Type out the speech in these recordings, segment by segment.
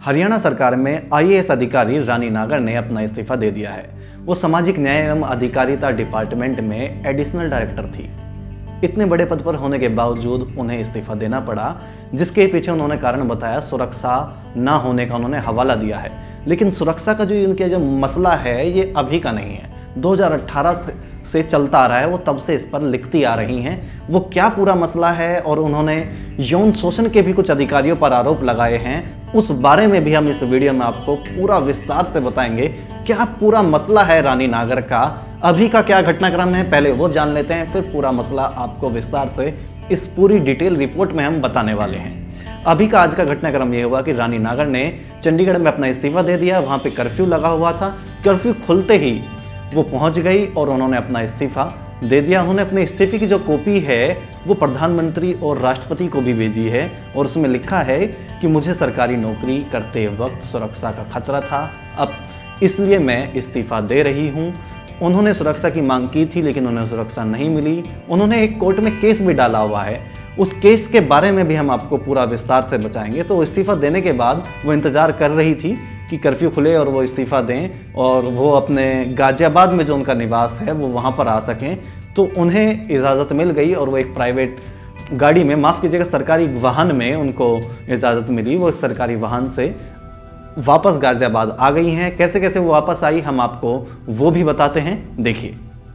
हरियाणा सरकार में आईएएस अधिकारी रानी नागर ने अपना इस्तीफा दे दिया है। वो सामाजिक न्याय एवं अधिकारिता डिपार्टमेंट में एडिशनल डायरेक्टर थी। इतने बड़े पद पर होने के बावजूद उन्हें इस्तीफा देना पड़ा, जिसके पीछे उन्होंने कारण बताया सुरक्षा ना होने का उन्होंने हवाला दिया है। लेकिन सुरक्षा का जो उनका जो मसला है ये अभी का नहीं है, 2018 से चलता आ रहा है। वो तब से इस पर लिखती आ रही हैं। वो क्या पूरा मसला है और उन्होंने यौन शोषण के भी कुछ अधिकारियों पर आरोप लगाए हैं, उस बारे में भी हम इस वीडियो में आपको पूरा विस्तार से बताएंगे। क्या पूरा मसला है रानी नागर का, अभी का क्या घटनाक्रम है, पहले वो जान लेते हैं, फिर पूरा मसला आपको विस्तार से इस पूरी डिटेल रिपोर्ट में हम बताने वाले हैं। अभी का आज का घटनाक्रम ये हुआ कि रानी नागर ने चंडीगढ़ में अपना इस्तीफा दे दिया। वहाँ पे कर्फ्यू लगा हुआ था। कर्फ्यू खुलते ही वो पहुंच गई और उन्होंने अपना इस्तीफा दे दिया। उन्होंने अपने इस्तीफे की जो कॉपी है वो प्रधानमंत्री और राष्ट्रपति को भी भेजी है और उसमें लिखा है कि मुझे सरकारी नौकरी करते वक्त सुरक्षा का खतरा था, अब इसलिए मैं इस्तीफा दे रही हूँ। उन्होंने सुरक्षा की मांग की थी लेकिन उन्हें सुरक्षा नहीं मिली। उन्होंने एक कोर्ट में केस भी डाला हुआ है, उस केस के बारे में भी हम आपको पूरा विस्तार से बताएंगे। तो इस्तीफा देने के बाद वो इंतज़ार कर रही थी कि कर्फ्यू खुले और वो इस्तीफा दें और वो अपने गाजियाबाद में जो उनका निवास है वो वहाँ पर आ सकें। तो उन्हें इजाज़त मिल गई और वो एक प्राइवेट गाड़ी में, माफ़ कीजिएगा सरकारी वाहन में उनको इजाज़त मिली। वो एक सरकारी वाहन से वापस गाजियाबाद आ गई हैं। कैसे कैसे वो वापस आई हम आपको वो भी बताते हैं, देखिए।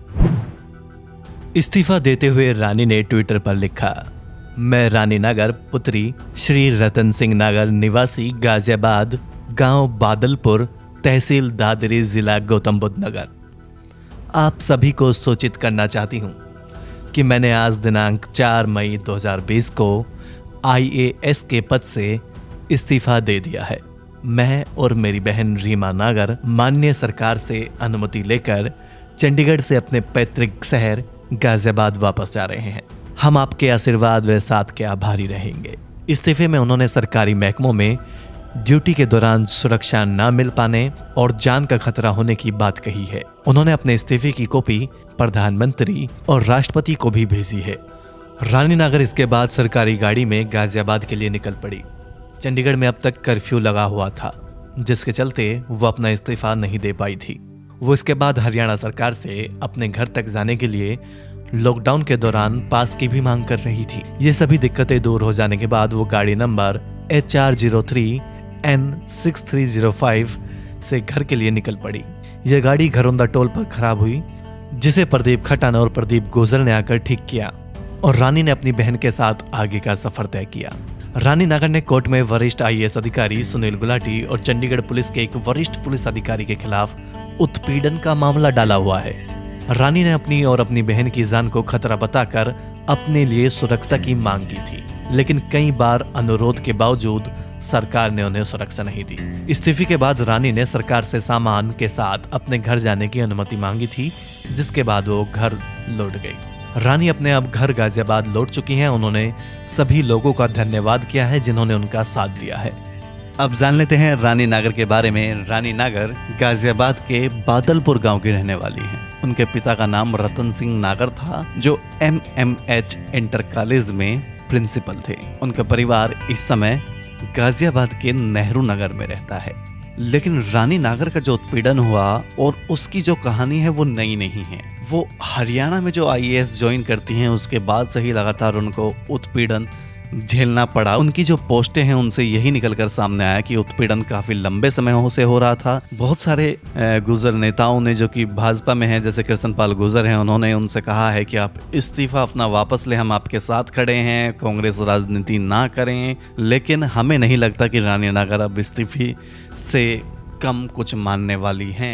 इस्तीफा देते हुए रानी ने ट्विटर पर लिखा, मैं रानी नागर पुत्री श्री रतन सिंह नागर निवासी गाजियाबाद गांव बादलपुर तहसील दादरी जिला गौतम बुद्ध नगर आप सभी को सूचित करना चाहती हूं कि मैंने आज दिनांक 4 मई 2020 को आईएएस के पद से इस्तीफा दे दिया है। मैं और मेरी बहन रीमा नागर माननीय सरकार से अनुमति लेकर चंडीगढ़ से अपने पैतृक शहर गाजियाबाद वापस जा रहे हैं। हम आपके आशीर्वाद व साथ के आभारी रहेंगे। इस्तीफे में उन्होंने सरकारी महकमों में ड्यूटी के दौरान सुरक्षा न मिल पाने और जान का खतरा होने की बात कही है। उन्होंने अपने इस्तीफे की कॉपी प्रधानमंत्री और राष्ट्रपति को भी भेजी है। रानी नागर इसके बाद सरकारी गाड़ी में गाजियाबाद के लिए निकल पड़ी। चंडीगढ़ में अब तक कर्फ्यू लगा हुआ था, जिसके चलते वो अपना इस्तीफा नहीं दे पाई थी। वो इसके बाद हरियाणा सरकार से अपने घर तक जाने के लिए लॉकडाउन के दौरान पास की भी मांग कर रही थी। ये सभी दिक्कतें दूर हो जाने के बाद वो गाड़ी नंबर HR03N6305 से घर के लिए निकल पड़ी। यह गाड़ी घरौंदा टोल पर खराब हुई, जिसे प्रदीप खटाना और प्रदीप गुजर ने आकर ठीक किया और रानी ने अपनी बहन के साथ आगे का सफर तय किया। रानी नागर ने कोर्ट में वरिष्ठ आईएएस अधिकारी सुनील गुलाटी और चंडीगढ़ पुलिस के एक वरिष्ठ पुलिस अधिकारी के खिलाफ उत्पीड़न का मामला डाला हुआ है। रानी ने अपनी और अपनी बहन की जान को खतरा बताकर अपने लिए सुरक्षा की मांग की थी, लेकिन कई बार अनुरोध के बावजूद सरकार ने उन्हें सुरक्षा नहीं दी। इस्तीफे के बाद रानी ने सरकार से सामान के साथ अपने घर जाने की अनुमति मांगी थी, जिसके बाद वो घर लौट गई। रानी अपने अब घर गाजियाबाद लौट चुकी हैं। उन्होंने सभी लोगों का धन्यवाद किया है जिन्होंने उनका साथ दिया है। अब जान लेते हैं रानी नागर के बारे में। रानी नागर गाजियाबाद के बादलपुर गांव की रहने वाली हैं। उनके पिता का नाम रतन सिंह नागर था, जो MMH इंटर कॉलेज में प्रिंसिपल थे। उनका परिवार इस समय गाजियाबाद के नेहरू नगर में रहता है। लेकिन रानी नागर का जो उत्पीड़न हुआ और उसकी जो कहानी है वो नई नहीं है। वो हरियाणा में जो आईएएस ज्वाइन करती हैं उसके बाद से ही लगातार उनको उत्पीड़न झेलना पड़ा। उनकी जो पोस्टें हैं उनसे यही निकलकर सामने आया कि उत्पीड़न काफी लंबे समय से हो रहा था। बहुत सारे गुजर नेताओं ने, जो कि भाजपा में हैं, जैसे कृष्णपाल गुजर हैं, उन्होंने उनसे कहा है कि आप इस्तीफा अपना वापस लें, हम आपके साथ खड़े हैं, कांग्रेस राजनीति ना करें। लेकिन हमें नहीं लगता कि रानी नागर अब इस्तीफे से कम कुछ मानने वाली हैं।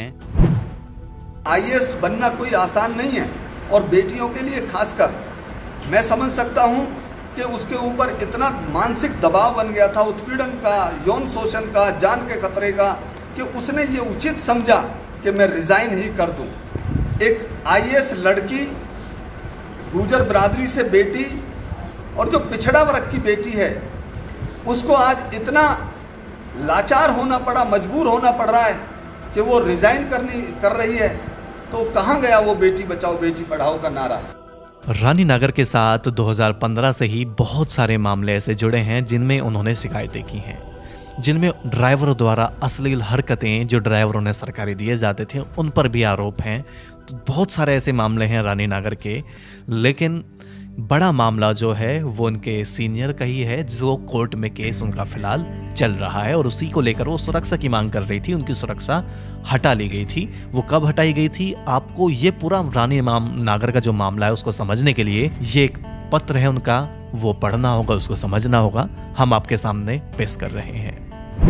आईएएस बनना कोई आसान नहीं है और बेटियों के लिए खासकर मैं समझ सकता हूं कि उसके ऊपर इतना मानसिक दबाव बन गया था उत्पीड़न का, यौन शोषण का, जान के खतरे का, कि उसने ये उचित समझा कि मैं रिजाइन ही कर दूं। एक आईएएस लड़की, गुर्जर बिरादरी से बेटी और जो पिछड़ा वर्ग की बेटी है, उसको आज इतना लाचार होना पड़ा, मजबूर होना पड़ रहा है कि वो रिजाइन कर रही है। तो कहाँ गया वो बेटी बचाओ बेटी पढ़ाओ का नारा। रानी नागर के साथ 2015 से ही बहुत सारे मामले ऐसे जुड़े हैं जिनमें उन्होंने शिकायतें की हैं। जिनमें ड्राइवरों द्वारा अश्लील हरकतें जो ड्राइवरों ने सरकारी दिए जाते थे उन पर भी आरोप हैं। तो बहुत सारे ऐसे मामले हैं रानीनगर के, लेकिन बड़ा मामला जो है वो उनके सीनियर का ही है, जो कोर्ट में केस उनका फिलहाल चल रहा है और उसी को लेकर वो सुरक्षा की मांग कर रही थी। उनकी सुरक्षा हटा ली गई थी। वो कब हटाई गई थी, आपको ये पूरा रानीनगर का जो मामला है उसको समझने के लिए ये एक पत्र है उनका, वो पढ़ना होगा, उसको समझना होगा। हम आपके सामने पेश कर रहे हैं।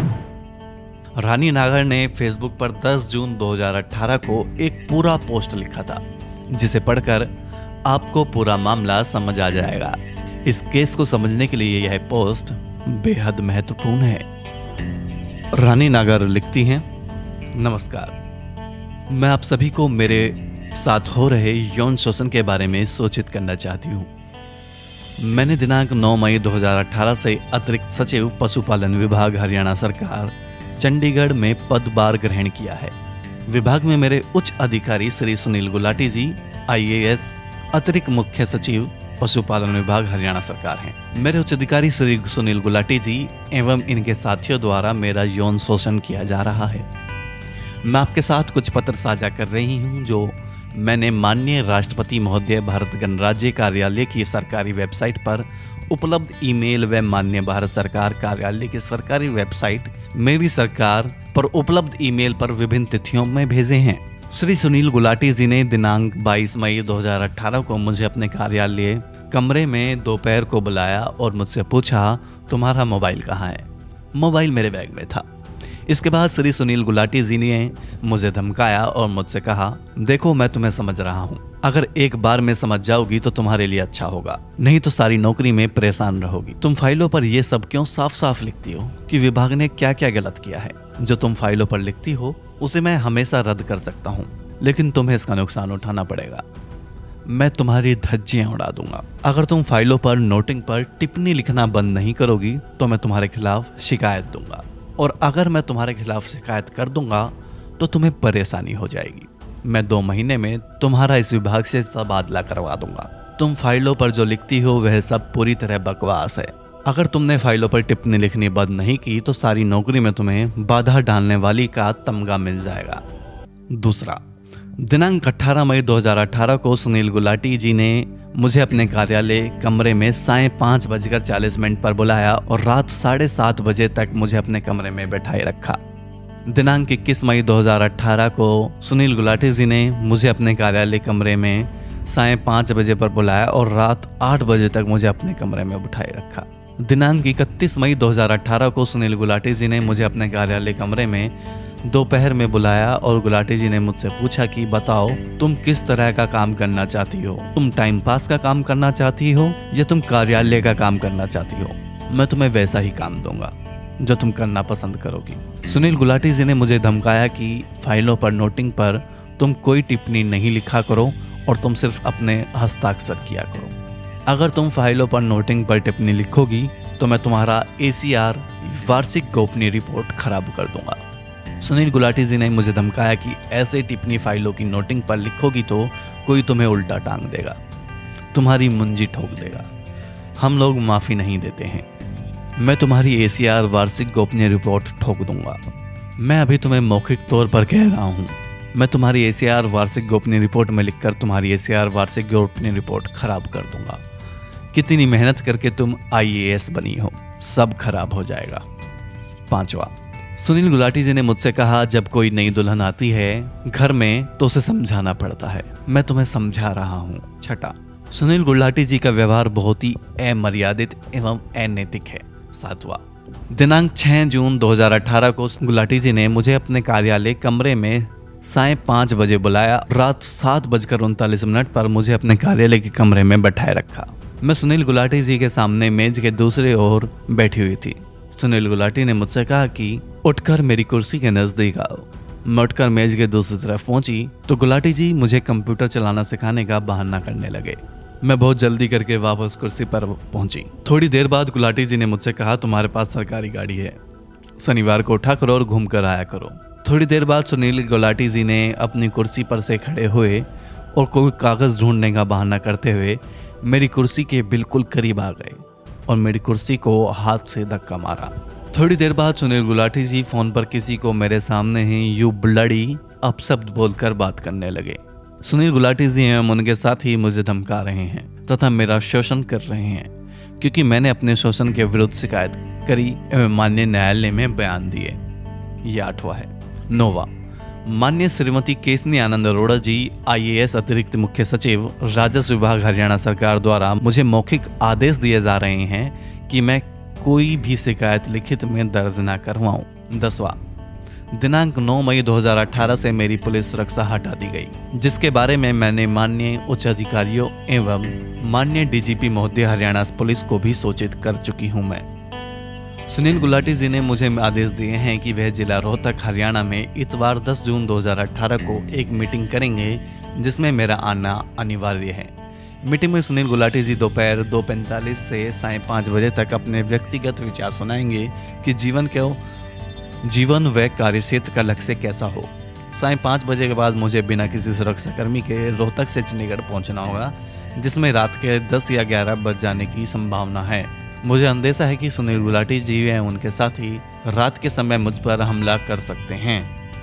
रानीनगर ने फेसबुक पर 10 जून 2018 को एक पूरा पोस्ट लिखा था, जिसे पढ़कर आपको पूरा मामला समझ आ जाएगा। इस केस को समझने के लिए यह पोस्ट बेहद महत्वपूर्ण है। रानीनगर लिखती हैं, नमस्कार, मैं आप सभी को मेरे साथ हो रहे यौन शोषण के बारे में सूचित करना चाहती हूँ। मैंने दिनांक 9 मई 2018 से अतिरिक्त सचिव पशुपालन विभाग हरियाणा सरकार चंडीगढ़ में पदभार ग्रहण किया है। विभाग में मेरे उच्च अधिकारी श्री सुनील गुलाटी जी IAS अतिरिक्त मुख्य सचिव पशुपालन विभाग हरियाणा सरकार हैं। मेरे उच्च अधिकारी श्री सुनील गुलाटी जी एवं इनके साथियों द्वारा मेरा यौन शोषण किया जा रहा है। मैं आपके साथ कुछ पत्र साझा कर रही हूं जो मैंने माननीय राष्ट्रपति महोदय भारत गणराज्य कार्यालय की सरकारी वेबसाइट पर उपलब्ध ईमेल व माननीय भारत सरकार कार्यालय की सरकारी वेबसाइट मेरी सरकार पर उपलब्ध ईमेल पर विभिन्न तिथियों में भेजे हैं। श्री सुनील गुलाटी जी ने दिनांक 22 मई 2018 को मुझे अपने कार्यालय कमरे में दोपहर को बुलाया और मुझसे पूछा, तुम्हारा मोबाइल कहाँ है? मोबाइल मेरे बैग में था। इसके बाद श्री सुनील गुलाटी जी ने मुझे धमकाया और मुझसे कहा, देखो मैं तुम्हें समझ रहा हूँ, अगर एक बार में समझ जाओगी तो तुम्हारे लिए अच्छा होगा, नहीं तो सारी नौकरी में परेशान रहोगी। तुम फाइलों पर ये सब क्यों साफ साफ लिखती हो कि विभाग ने क्या क्या गलत किया है? जो तुम फाइलों पर लिखती हो उसे मैं हमेशा रद्द कर सकता हूँ, लेकिन तुम्हें इसका नुकसान उठाना पड़ेगा। मैं तुम्हारी धज्जियां उड़ा दूंगा। अगर तुम फाइलों पर नोटिंग पर टिप्पणी लिखना बंद नहीं करोगी तो मैं तुम्हारे खिलाफ शिकायत दूंगा, और अगर मैं तुम्हारे खिलाफ शिकायत कर दूंगा तो तुम्हें परेशानी हो जाएगी। मैं 2 महीने में तुम्हारा इस विभाग से तबादला करवा दूंगा। तुम फाइलों पर जो लिखती हो वह सब पूरी तरह बकवास है। अगर तुमने फाइलों पर टिप्पणी लिखनी बंद नहीं की तो सारी नौकरी में तुम्हें बाधा डालने वाली का तमगा मिल जाएगा। दूसरा, दिनांक 18 मई 2018 को सुनील गुलाटी जी ने मुझे अपने कार्यालय कमरे में सायं 5:40 पर बुलाया और रात 7:30 बजे तक मुझे अपने कमरे में बैठाए रखा। दिनांक 21 मई 2018 को सुनील गुलाटी जी ने मुझे अपने कार्यालय कमरे में सायं 5 बजे पर बुलाया और रात 8 बजे तक मुझे अपने कमरे में बिठाए रखा। दिनांक 31 मई 2018 को सुनील गुलाटी जी ने मुझे अपने कार्यालय कमरे में दोपहर में बुलाया और गुलाटी जी ने मुझसे पूछा कि बताओ तुम किस तरह का काम करना चाहती हो? तुम टाइम पास का काम करना चाहती हो या तुम कार्यालय का काम करना चाहती हो? मैं तुम्हें वैसा ही काम दूंगा जो तुम करना पसंद करोगी। सुनील गुलाटी जी ने मुझे धमकाया कि फाइलों पर नोटिंग पर तुम कोई टिप्पणी नहीं लिखा करो और तुम सिर्फ अपने हस्ताक्षर किया करो। अगर तुम फाइलों पर नोटिंग पर टिप्पणी लिखोगी तो मैं तुम्हारा ACR वार्षिक गोपनीय रिपोर्ट खराब कर दूंगा। सुनील गुलाटी जी ने मुझे धमकाया कि ऐसे टिप्पणी फाइलों की नोटिंग पर लिखोगी तो कोई तुम्हें उल्टा टांग देगा, तुम्हारी मुंजी ठोक देगा। हम लोग माफ़ी नहीं देते हैं। मैं तुम्हारी ACR वार्षिक गोपनीय रिपोर्ट ठोक दूंगा। मैं अभी तुम्हें मौखिक तौर पर कह रहा हूँ, मैं तुम्हारी ACR वार्षिक गोपनीय रिपोर्ट में लिखकर तुम्हारी ACR वार्षिक गोपनीय रिपोर्ट खराब कर दूंगा। कितनी मेहनत करके तुम IAS बनी हो, सब खराब हो जाएगा। 5वां, सुनील गुलाटी जी ने मुझसे कहा, जब कोई नई दुल्हन आती है घर में तो उसे समझाना पड़ता है। मैं तुम्हें समझा रहा हूँ। 6, सुनील गुलाटी जी का व्यवहार बहुत ही अमर्यादित एवं अनैतिक है। 7वां, दिनांक 6 जून 2018 को गुलाटी जी ने मुझे अपने कार्यालय कमरे में सायं 5 बजे बुलाया। रात 7:39 पर मुझे अपने कार्यालय के कमरे में बैठाए रखा। मैं सुनील गुलाटी जी के सामने मेज के दूसरे ओर बैठी हुई थी। सुनील गुलाटी ने मुझसे कहा कि उठकर मेरी कुर्सी के नजदीक आओ। मैं उठकर मेज के दूसरी तरफ पहुंची तो गुलाटी जी मुझे कंप्यूटर चलाना सिखाने का बहाना करने लगे। मैं बहुत जल्दी करके वापस कुर्सी पर पहुंची। थोड़ी देर बाद गुलाटी जी ने मुझसे कहा, तुम्हारे पास सरकारी गाड़ी है, शनिवार को उठा करो और घूम कर आया करो। थोड़ी देर बाद सुनील गुलाटी जी ने अपनी कुर्सी पर से खड़े हुए और कोई कागज ढूंढने का बहाना करते हुए मेरी कुर्सी के बिल्कुल करीब आ गए और मेरी कुर्सी को हाथ से धक्का मारा। थोड़ी देर बाद सुनील गुलाटी जी फोन पर किसी को मेरे सामने ही यू ब्लडी अपशब्द बोलकर बात करने लगे। सुनील गुलाटी जी एवं उनके साथ ही मुझे धमका रहे हैं तथा मेरा शोषण कर रहे हैं, क्योंकि मैंने अपने शोषण के विरुद्ध शिकायत करी एवं माननीय न्यायालय में बयान दिए। ये 8वां है। 9वां, माननीय श्रीमती केसनी आनंद अरोड़ा जी IAS अतिरिक्त मुख्य सचिव राजस्व विभाग हरियाणा सरकार द्वारा मुझे मौखिक आदेश दिए जा रहे हैं कि मैं कोई भी शिकायत लिखित में दर्ज न करवाऊं। 10वां, दिनांक 9 मई 2018 से मेरी पुलिस सुरक्षा हटा दी गई, जिसके बारे में मैंने माननीय उच्च अधिकारियों एवं माननीय DGP महोदय हरियाणा पुलिस को भी सूचित कर चुकी हूं। मैं सुनील गुलाटी जी ने मुझे आदेश दिए हैं कि वह जिला रोहतक हरियाणा में इतवार 10 जून 2018 को एक मीटिंग करेंगे, जिसमें मेरा आना अनिवार्य है। मीटिंग में सुनील गुलाटी जी दोपहर 2:45 से सायं 5 बजे तक अपने व्यक्तिगत विचार सुनाएंगे कि जीवन व कार्यक्षेत्र का लक्ष्य कैसा हो। सायं 5 बजे के बाद मुझे बिना किसी सुरक्षाकर्मी के रोहतक से चंडीगढ़ पहुंचना होगा, जिसमें रात के 10 या 11 बज जाने की संभावना है। मुझे अंदेशा है कि सुनील गुलाटी जी व उनके साथी रात के समय मुझ पर हमला कर सकते हैं।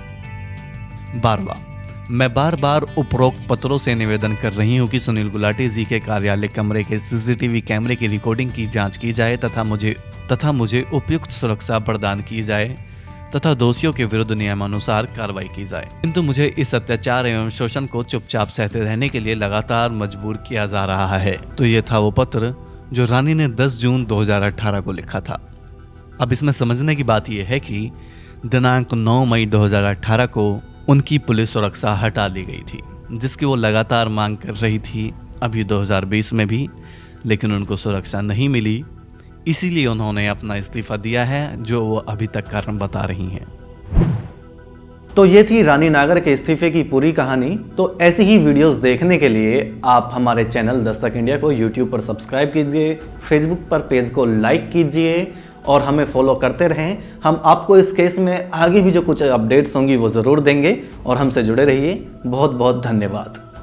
12वां, मैं बार बार उपरोक्त पत्रों से निवेदन कर रही हूं कि सुनील गुलाटी जी के कार्यालय कमरे के CCTV कैमरे की रिकॉर्डिंग की जांच की जाए तथा मुझे उपयुक्त सुरक्षा प्रदान की जाए तथा दोषियों के विरुद्ध नियमानुसार कार्रवाई की जाए। किंतु मुझे इस अत्याचार एवं शोषण को चुपचाप सहते रहने के लिए लगातार मजबूर किया जा रहा है। तो ये था वो पत्र जो रानी ने 10 जून 2018 को लिखा था। अब इसमें समझने की बात यह है कि दिनांक 9 मई 2018 को उनकी पुलिस सुरक्षा हटा ली गई थी, जिसकी वो लगातार मांग कर रही थी, अभी 2020 में भी, लेकिन उनको सुरक्षा नहीं मिली। इसीलिए उन्होंने अपना इस्तीफा दिया है, जो वो अभी तक कारण बता रही हैं। तो ये थी रानी नागर के इस्तीफे की पूरी कहानी। तो ऐसी ही वीडियोस देखने के लिए आप हमारे चैनल दस्तक इंडिया को YouTube पर सब्सक्राइब कीजिए, Facebook पर पेज को लाइक कीजिए और हमें फॉलो करते रहें। हम आपको इस केस में आगे भी जो कुछ अपडेट्स होंगी वो ज़रूर देंगे और हमसे जुड़े रहिए। बहुत बहुत धन्यवाद।